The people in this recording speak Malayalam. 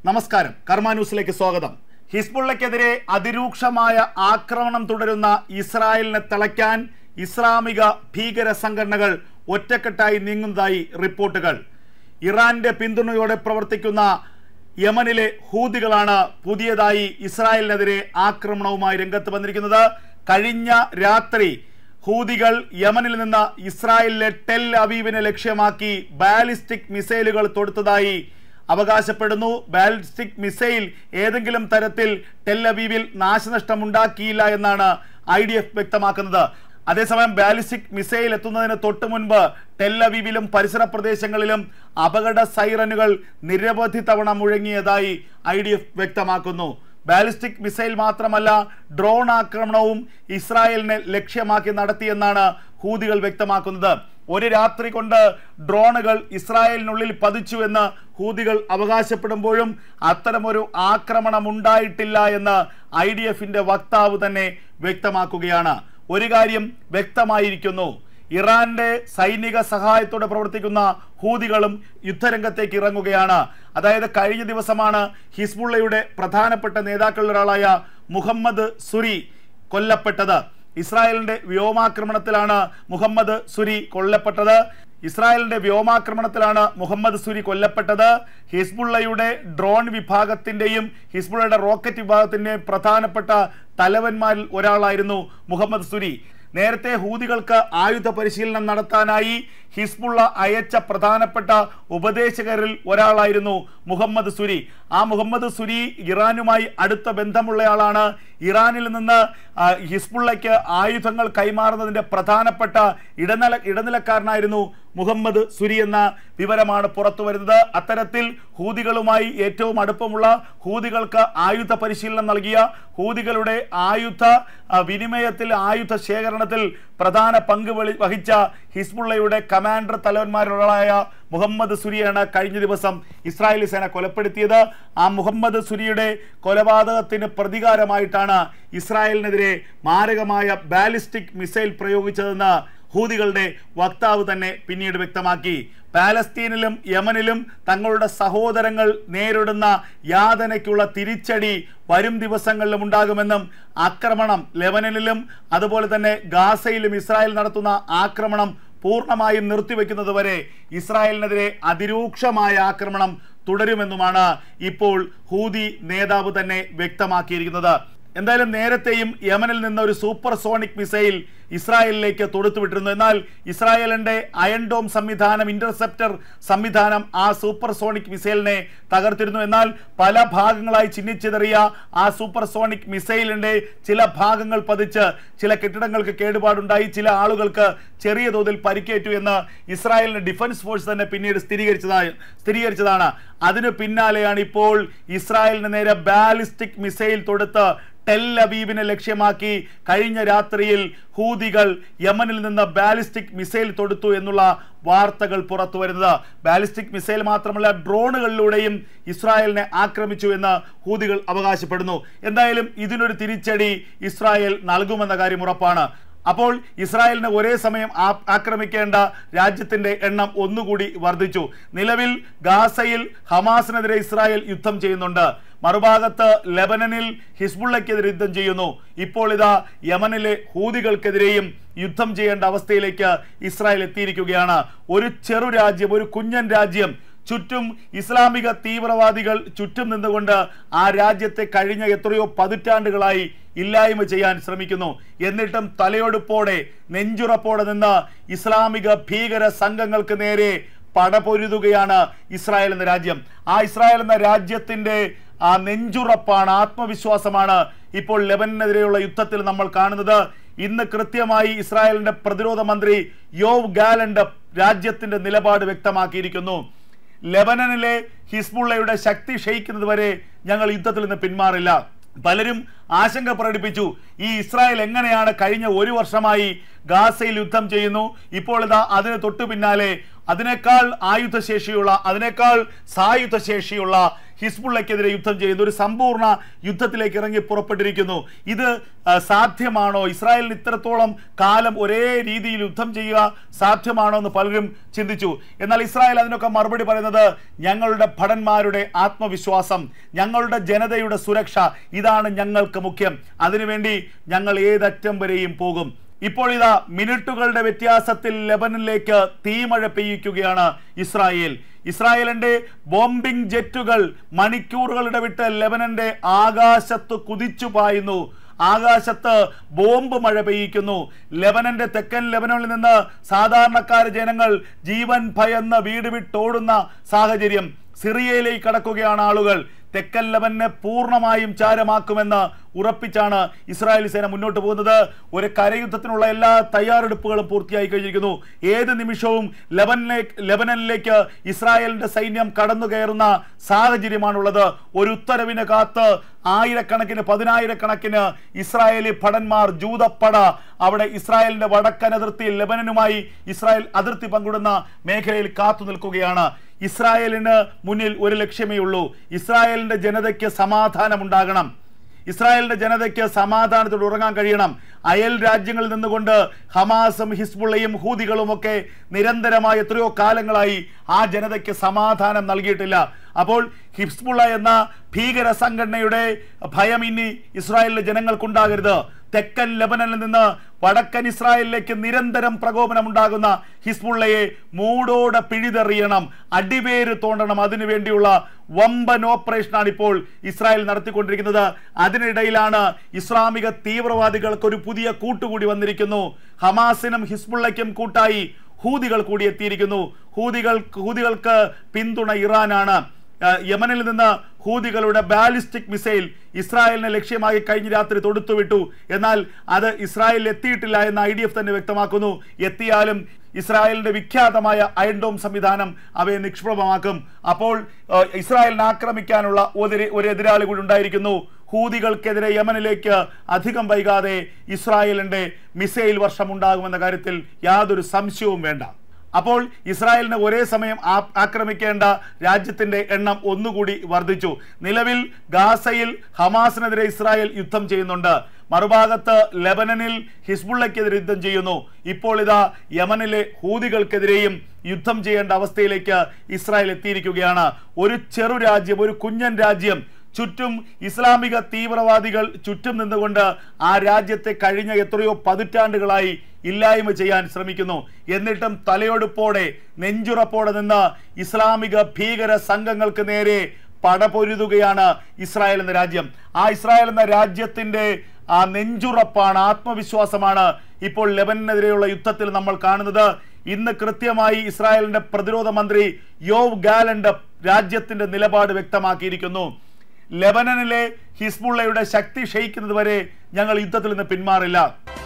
നമസ്കാരം, കർമ്മ ന്യൂസിലേക്ക് സ്വാഗതം. ഹിസ്ബുള്ളക്കെതിരെ അതിരൂക്ഷമായ ആക്രമണം തുടരുന്ന ഇസ്രായേലിനെ തളയ്ക്കാൻ ഇസ്ലാമിക ഭീകര സംഘടനകൾ ഒറ്റക്കെട്ടായി നീങ്ങുന്നതായി റിപ്പോർട്ടുകൾ. ഇറാന്റെ പിന്തുണയോടെ പ്രവർത്തിക്കുന്ന യമനിലെ ഹൂതികളാണ് പുതിയതായി ഇസ്രായേലിനെതിരെ ആക്രമണവുമായി രംഗത്ത് വന്നിരിക്കുന്നത്. കഴിഞ്ഞ രാത്രി ഹൂതികൾ യമനിൽ നിന്ന് ഇസ്രായേലിലെ ടെൽ അവീവിനെ ലക്ഷ്യമാക്കി ബാലിസ്റ്റിക് മിസൈലുകൾ തൊടുത്തതായി അവകാശപ്പെടുന്നു. ബാലിസ്റ്റിക് മിസൈൽ ഏതെങ്കിലും തരത്തിൽ ടെൽ അവീവിൽ നാശനഷ്ടമുണ്ടാക്കിയില്ല എന്നാണ് IDF വ്യക്തമാക്കുന്നത്. അതേസമയം ബാലിസ്റ്റിക് മിസൈൽ എത്തുന്നതിന് തൊട്ട് മുൻപ് ടെൽ അവീവിലും പരിസര പ്രദേശങ്ങളിലും അപകട സൈറനുകൾ നിരവധി തവണ മുഴങ്ങിയതായി IDF വ്യക്തമാക്കുന്നു. ബാലിസ്റ്റിക് മിസൈൽ മാത്രമല്ല, ഡ്രോൺ ആക്രമണവും ഇസ്രായേലിനെ ലക്ഷ്യമാക്കി നടത്തിയെന്നാണ് ഹൂതികൾ വ്യക്തമാക്കുന്നത്. ഒരു രാത്രി കൊണ്ട് ഡ്രോണുകൾ ഇസ്രായേലിനുള്ളിൽ പതിച്ചുവെന്ന് ഹൂതികൾ അവകാശപ്പെടുമ്പോഴും അത്തരമൊരു ആക്രമണം ഉണ്ടായിട്ടില്ല എന്ന് IDFന്റെ വക്താവ് തന്നെ വ്യക്തമാക്കുകയാണ്. ഒരു കാര്യം വ്യക്തമായിരിക്കുന്നു, ഇറാന്റെ സൈനിക സഹായത്തോടെ പ്രവർത്തിക്കുന്ന ഹൂതികളും യുദ്ധരംഗത്തേക്ക് ഇറങ്ങുകയാണ്. അതായത് കഴിഞ്ഞ ദിവസമാണ് ഹിസ്ബുള്ളയുടെ പ്രധാനപ്പെട്ട നേതാക്കളിൽ ഒരാളായ മുഹമ്മദ് സുരി കൊല്ലപ്പെട്ടത്. ഇസ്രായേലിന്റെ വ്യോമാക്രമണത്തിലാണ് മുഹമ്മദ് സുരി കൊല്ലപ്പെട്ടത്. ഹിസ്ബുള്ളയുടെ ഡ്രോൺ വിഭാഗത്തിന്റെയും ഹിസ്ബുള്ളയുടെ റോക്കറ്റ് വിഭാഗത്തിന്റെയും പ്രധാനപ്പെട്ട തലവന്മാരിൽ ഒരാളായിരുന്നു മുഹമ്മദ് സുരി. നേരത്തെ ഹൂതികൾക്ക് ആയുധ പരിശീലനം നടത്താനായി ഹിസ്ബുള്ള അയച്ച പ്രധാനപ്പെട്ട ഉപദേശകരിൽ ഒരാളായിരുന്നു മുഹമ്മദ് സുരി. ആ മുഹമ്മദ് സുരി ഇറാനുമായി അടുത്ത ബന്ധമുള്ളയാളാണ്. ഇറാനിൽ നിന്ന് ഹിസ്ബുള്ളയ്ക്ക് ആയുധങ്ങൾ കൈമാറുന്നതിന്റെ പ്രധാനപ്പെട്ട ഇടനിലക്കാരനായിരുന്നു മുഹമ്മദ് സുരി എന്ന വിവരമാണ് പുറത്തു വരുന്നത്. അത്തരത്തിൽ ഹൂതികളുമായി ഏറ്റവും അടുപ്പമുള്ള, ഹൂതികൾക്ക് ആയുധ പരിശീലനം നൽകിയ, ഹൂതികളുടെ ആയുധ വിനിമയത്തിൽ, ആയുധ ശേഖരണത്തിൽ പ്രധാന പങ്ക് വഹിച്ച ഹിസ്ബുള്ളയുടെ കമാൻഡർ തലവന്മാരിലൊരാളായ മുഹമ്മദ് സുരിയാണ് കഴിഞ്ഞ ദിവസം ഇസ്രായേലി സേന കൊലപ്പെടുത്തിയത്. ആ മുഹമ്മദ് സുരിയുടെ കൊലപാതകത്തിന് പ്രതികാരമായിട്ടാണ് ഇസ്രായേലിനെതിരെ മാരകമായ ബാലിസ്റ്റിക് മിസൈൽ പ്രയോഗിച്ചതെന്ന് ഹൂതികളുടെ വക്താവ് തന്നെ പിന്നീട് വ്യക്തമാക്കി. പാലസ്തീനിലും യമനിലും തങ്ങളുടെ സഹോദരങ്ങൾ നേരിടുന്ന യാതനയ്ക്കുള്ള തിരിച്ചടി വരും ദിവസങ്ങളിലും ഉണ്ടാകുമെന്നും ആക്രമണം ലെബനനിലും അതുപോലെ തന്നെ ഗാസയിലും ഇസ്രായേൽ നടത്തുന്ന ആക്രമണം പൂർണ്ണമായും നിർത്തിവെക്കുന്നതുവരെ ഇസ്രായേലിനെതിരെ അതിരൂക്ഷമായ ആക്രമണം തുടരുമെന്നുമാണ് ഇപ്പോൾ ഹൂതി നേതാവ് തന്നെ വ്യക്തമാക്കിയിരിക്കുന്നത്. എന്തായാലും നേരത്തെയും യമനിൽ നിന്ന് ഒരു സൂപ്പർസോണിക് മിസൈൽ ഇസ്രായേലിലേക്ക് തൊടുത്തുവിട്ടിരുന്നു. എന്നാൽ ഇസ്രായേലിന്റെ അയൺ ഡോം സംവിധാനം, ഇന്റർസെപ്റ്റർ സംവിധാനം ആ സൂപ്പർസോണിക് മിസൈലിനെ തകർത്തിരുന്നു. എന്നാൽ പല ഭാഗങ്ങളായി ചിന്നിച്ചിതറിയ ആ സൂപ്പർസോണിക് മിസൈലിന്റെ ചില ഭാഗങ്ങൾ പതിച്ച് ചില കെട്ടിടങ്ങൾക്ക് കേടുപാടുണ്ടായി, ചില ആളുകൾക്ക് ചെറിയ തോതിൽ പരിക്കേറ്റു എന്ന് ഇസ്രായേലിന്റെ ഡിഫൻസ് ഫോഴ്സ് തന്നെ പിന്നീട് സ്ഥിരീകരിച്ചതാണ്. അതിനു പിന്നാലെയാണ് ഇപ്പോൾ ഇസ്രായേലിന് നേരെ ബാലിസ്റ്റിക് മിസൈൽ തൊടുത്ത് ടെൽ അവീവിനെ ലക്ഷ്യമാക്കി കഴിഞ്ഞ രാത്രിയിൽ ഹൂതികൾ യമനിൽ നിന്ന് ബാലിസ്റ്റിക് മിസൈൽ തൊടുത്തു എന്നുള്ള വാർത്തകൾ പുറത്തു വരുന്നത്. ബാലിസ്റ്റിക് മിസൈൽ മാത്രമല്ല, ഡ്രോണുകളിലൂടെയും ഇസ്രായേലിനെ ആക്രമിച്ചു എന്ന് ഹൂതികൾ അവകാശപ്പെടുന്നു. എന്തായാലും ഇതിനൊരു തിരിച്ചടി ഇസ്രായേൽ നൽകുമെന്ന കാര്യം ഉറപ്പാണ്. അപ്പോൾ ഇസ്രായേലിനെ ഒരേ സമയം ആക്രമിക്കേണ്ട രാജ്യത്തിന്റെ എണ്ണം ഒന്നുകൂടി വർദ്ധിച്ചു. നിലവിൽ ഗാസയിൽ ഹമാസിനെതിരെ ഇസ്രായേൽ യുദ്ധം ചെയ്യുന്നുണ്ട്. മറുഭാഗത്ത് ലെബനനിൽ ഹിസ്ബുള്ളയ്ക്കെതിരെ യുദ്ധം ചെയ്യുന്നു. ഇപ്പോൾ ഇതാ യമനിലെ ഹൂതികൾക്കെതിരെയും യുദ്ധം ചെയ്യേണ്ട അവസ്ഥയിലേക്ക് ഇസ്രായേൽ എത്തിയിരിക്കുകയാണ്. ഒരു ചെറു രാജ്യം, ഒരു കുഞ്ഞൻ രാജ്യം, ചുറ്റും ഇസ്ലാമിക തീവ്രവാദികൾ ചുറ്റും നിന്നുകൊണ്ട് ആ രാജ്യത്തെ കഴിഞ്ഞ എത്രയോ പതിറ്റാണ്ടുകളായി ഇല്ലായ്മ ചെയ്യാൻ ശ്രമിക്കുന്നു. എന്നിട്ടും തലയൊടുപ്പോടെ, നെഞ്ചുറപ്പോടെ നിന്ന് ഇസ്ലാമിക ഭീകര സംഘങ്ങൾക്ക് നേരെ പടപൊരുതുകയാണ് ഇസ്രായേൽ എന്ന രാജ്യം. ആ ഇസ്രായേൽ എന്ന രാജ്യത്തിന്റെ ആ നെഞ്ചുറപ്പാണ്, ആത്മവിശ്വാസമാണ് ഇപ്പോൾ ലെബനനെതിരെയുള്ള യുദ്ധത്തിൽ നമ്മൾ കാണുന്നത്. ഇന്ന് കൃത്യമായി ഇസ്രായേലിന്റെ പ്രതിരോധ മന്ത്രി യോവ് ഗാലന്റ് രാജ്യത്തിന്റെ നിലപാട് വ്യക്തമാക്കിയിരിക്കുന്നു. ലെബനനിലെ ഹിസ്ബുള്ളയുടെ ശക്തി ക്ഷയിക്കുന്നത് വരെ ഞങ്ങൾ യുദ്ധത്തിൽ നിന്ന് പിന്മാറില്ല. പലരും ആശങ്ക പ്രകടിപ്പിച്ചു, ഈ ഇസ്രായേൽ എങ്ങനെയാണ് കഴിഞ്ഞ ഒരു വർഷമായി ഗാസയിൽ യുദ്ധം ചെയ്യുന്നു, ഇപ്പോൾ ഇതാ അതിന് തൊട്ടു പിന്നാലെ അതിനേക്കാൾ ആയുധശേഷിയുള്ള, അതിനേക്കാൾ സായുധശേഷിയുള്ള ഹിസ്ബുള്ളയ്ക്കെതിരെ യുദ്ധം ചെയ്യുന്നു. ഒരു സമ്പൂർണ്ണ യുദ്ധത്തിലേക്ക് ഇറങ്ങി പുറപ്പെട്ടിരിക്കുന്നു. ഇത് സാധ്യമാണോ? ഇസ്രായേലിന് ഇത്രത്തോളം കാലം ഒരേ രീതിയിൽ യുദ്ധം ചെയ്യുക സാധ്യമാണോ എന്ന് പലരും ചിന്തിച്ചു. എന്നാൽ ഇസ്രായേൽ അതിനൊക്കെ മറുപടി പറയുന്നത് ഞങ്ങളുടെ ഭടന്മാരുടെ ആത്മവിശ്വാസം, ഞങ്ങളുടെ ജനതയുടെ സുരക്ഷ, ഇതാണ് ഞങ്ങൾക്ക് മുഖ്യം. അതിനുവേണ്ടി ഞങ്ങൾ ഏതറ്റം വരെയും പോകും. ഇപ്പോൾ ഇതാ മിനിറ്റുകളുടെ വ്യത്യാസത്തിൽ ലെബനനിലേക്ക് തീമഴ പെയ്യിക്കുകയാണ് ഇസ്രായേലിന്റെ ബോംബിംഗ് ജെറ്റുകൾ മണിക്കൂറുകൾ ഇടവിട്ട് ലെബനന്റെ ആകാശത്ത് കുതിച്ചു പായുന്നു. ആകാശത്ത് ബോംബ് മഴ പെയ്യിക്കുന്നു. ലെബനന്റെ തെക്കൻ ലെബനനിൽ നിന്ന് സാധാരണക്കാർ ജനങ്ങൾ ജീവൻ ഭയന്ന് വീട് വിട്ടോടുന്ന സാഹചര്യം. സിറിയയിലേക്ക് കടക്കുകയാണ് ആളുകൾ. തെക്കൻ ലെബനെ പൂർണ്ണമായും ചാരമാക്കുമെന്ന് ഉറപ്പിച്ചാണ് ഇസ്രായേൽ സേന മുന്നോട്ട് പോകുന്നത്. ഒരു കരയുദ്ധത്തിനുള്ള എല്ലാ തയ്യാറെടുപ്പുകളും പൂർത്തിയായി കഴിഞ്ഞിരിക്കുന്നു. ഏത് നിമിഷവും ലെബനനിലേക്ക് ഇസ്രായേലിന്റെ സൈന്യം കടന്നു കയറുന്ന സാഹചര്യമാണുള്ളത്. ഒരു ഉത്തരവിന് കാത്ത് ആയിരക്കണക്കിന് പതിനായിരക്കണക്കിന് ഇസ്രായേലി ഭടന്മാർ, ജൂതപ്പട അവിടെ ഇസ്രായേലിന്റെ വടക്കൻ അതിർത്തിയിൽ ലെബനനുമായി ഇസ്രായേൽ അതിർത്തി പങ്കിടുന്ന മേഖലയിൽ കാത്തു നിൽക്കുകയാണ്. ഇസ്രായേലിന് മുന്നിൽ ഒരു ലക്ഷ്യമേ ഉള്ളൂ. ഇസ്രായേലിന്റെ ജനതയ്ക്ക് സമാധാനം ഉണ്ടാകണം. ഇസ്രായേലിന്റെ ജനതയ്ക്ക് സമാധാനത്തോടെ ഉറങ്ങാൻ കഴിയണം. അയൽ രാജ്യങ്ങളിൽ നിന്നുകൊണ്ട് ഹമാസും ഹിസ്ബുള്ളയും ഹൂതികളും ഒക്കെ നിരന്തരമായി എത്രയോ കാലങ്ങളായി ആ ജനതയ്ക്ക് സമാധാനം നൽകിയിട്ടില്ല. അപ്പോൾ ഹിസ്ബുള്ള എന്ന ഭീകര സംഘടനയുടെ ഭയം ഇനി ഇസ്രായേലിലെ ജനങ്ങൾക്കുണ്ടാകരുത്. തെക്കൻ ലെബനനിൽ നിന്ന് വടക്കൻ ഇസ്രായേലിലേക്ക് നിരന്തരം പ്രകോപനമുണ്ടാകുന്ന ഹിസ്ബുള്ളയെ മൂടോടെ പിഴുതെറിയണം, അടിവേര് തോണ്ടണം. അതിനുവേണ്ടിയുള്ള വമ്പൻ ഓപ്പറേഷനാണ് ഇപ്പോൾ ഇസ്രായേൽ നടത്തിക്കൊണ്ടിരിക്കുന്നത്. അതിനിടയിലാണ് ഇസ്ലാമിക തീവ്രവാദികൾക്ക് ഒരു പുതിയ കൂട്ടുകൂടി വന്നിരിക്കുന്നു. ഹമാസിനും ഹിസ്ബുള്ളയ്ക്കും കൂട്ടായി ഹൂതികൾ കൂടി എത്തിയിരിക്കുന്നു. ഹൂതികൾക്ക് പിന്തുണ ഇറാനാണ്. യമനിൽ നിന്ന് ഹൂതികളുടെ ബാലിസ്റ്റിക് മിസൈൽ ഇസ്രായേലിനെ ലക്ഷ്യമായി കഴിഞ്ഞ രാത്രി തൊടുത്തുവിട്ടു. എന്നാൽ അത് ഇസ്രായേലിൽ എത്തിയിട്ടില്ല എന്ന് IDF തന്നെ വ്യക്തമാക്കുന്നു. എത്തിയാലും ഇസ്രായേലിന്റെ വിഖ്യാതമായ അയൺ ഡോം സംവിധാനം അവയെ നിഷ്പ്രഭമാക്കും. അപ്പോൾ ഇസ്രായേലിനെ ആക്രമിക്കാനുള്ള ഒരു എതിരാളി കൂടി ഉണ്ടായിരിക്കുന്നു. ഹൂതികൾക്കെതിരെ യമനിലേക്ക് അധികം വൈകാതെ ഇസ്രായേലിന്റെ മിസൈൽ വർഷം ഉണ്ടാകുമെന്ന കാര്യത്തിൽ യാതൊരു സംശയവും വേണ്ട. അപ്പോൾ ഇസ്രായേലിനെ ഒരേ സമയം ആക്രമിക്കേണ്ട രാജ്യത്തിന്റെ എണ്ണം ഒന്നുകൂടി വർദ്ധിച്ചു. നിലവിൽ ഗാസയിൽ ഹമാസിനെതിരെ ഇസ്രായേൽ യുദ്ധം ചെയ്യുന്നുണ്ട്. മറുഭാഗത്ത് ലെബനനിൽ ഹിസ്ബുള്ളയ്ക്കെതിരെ യുദ്ധം ചെയ്യുന്നു. ഇപ്പോൾ ഇതാ യമനിലെ ഹൂതികൾക്കെതിരെയും യുദ്ധം ചെയ്യേണ്ട അവസ്ഥയിലേക്ക് ഇസ്രായേൽ എത്തിയിരിക്കുകയാണ്. ഒരു ചെറു രാജ്യം, ഒരു കുഞ്ഞൻ രാജ്യം, ചുറ്റും ഇസ്ലാമിക തീവ്രവാദികൾ ചുറ്റും നിന്നുകൊണ്ട് ആ രാജ്യത്തെ കഴിഞ്ഞ എത്രയോ പതിറ്റാണ്ടുകളായി ഇല്ലായ്മ ചെയ്യാൻ ശ്രമിക്കുന്നു. എന്നിട്ടും തലയൊടുപ്പോടെ നെഞ്ചുറപ്പോടെ നിന്ന് ഇസ്ലാമിക ഭീകര സംഘങ്ങൾക്ക് നേരെ പടപൊരുതുകയാണ് ഇസ്രായേൽ എന്ന രാജ്യം. ആ ഇസ്രായേൽ എന്ന രാജ്യത്തിന്റെ ആ നെഞ്ചുറപ്പാണ്, ആത്മവിശ്വാസമാണ് ഇപ്പോൾ ലെബനനെതിരെയുള്ള യുദ്ധത്തിൽ നമ്മൾ കാണുന്നത്. ഇന്ന് കൃത്യമായി ഇസ്രായേലിന്റെ പ്രതിരോധ മന്ത്രി യോവ് ഗാലന്റ് രാജ്യത്തിന്റെ നിലപാട് വ്യക്തമാക്കിയിരിക്കുന്നു. ലെബനനിലെ ഹിസ്ബുള്ളയുടെ ശക്തി ക്ഷയിക്കുന്നത് വരെ ഞങ്ങൾ യുദ്ധത്തിൽ നിന്ന് പിന്മാറില്ല.